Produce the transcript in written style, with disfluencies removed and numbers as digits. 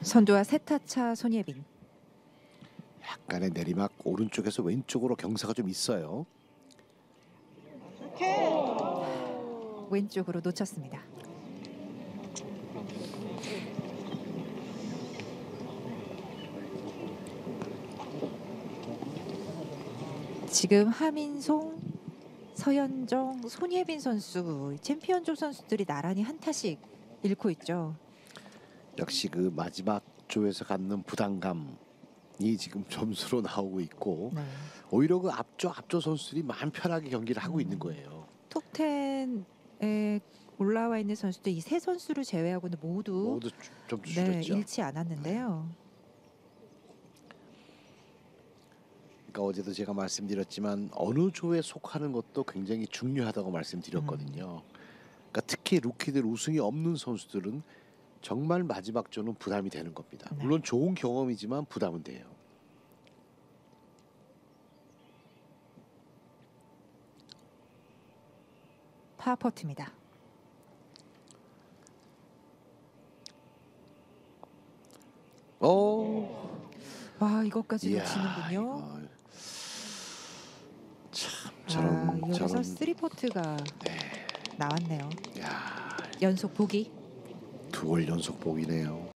선두와 세타차 손예빈. 약간의 내리막 오른쪽에서 왼쪽으로 경사가 좀 있어요. 왼쪽으로 놓쳤습니다. 지금 하민송, 서현정, 손예빈 선수, 챔피언조 선수들이 나란히 한 타씩 잃고 있죠. 역시 그 마지막 조에서 갖는 부담감이 지금 점수로 나오고 있고 네. 오히려 그 앞조 선수들이 마음 편하게 경기를 하고 있는 거예요. 톱10에 올라와 있는 선수들 이 세 선수를 제외하고는 모두 좀 네, 줄였죠. 잃지 않았는데요. 그러니까 어제도 제가 말씀드렸지만 어느 조에 속하는 것도 굉장히 중요하다고 말씀드렸거든요. 그러니까 특히 루키들 우승이 없는 선수들은 정말 마지막 조는 부담이 되는 겁니다. 네. 물론 좋은 경험이지만 부담은 돼요. 파퍼트입니다. 와, 이것까지 이야, 놓치는군요. 이거 참 여기서 3퍼트가 나왔네요. 야, 연속 보기. 2홀 연속 복이네요.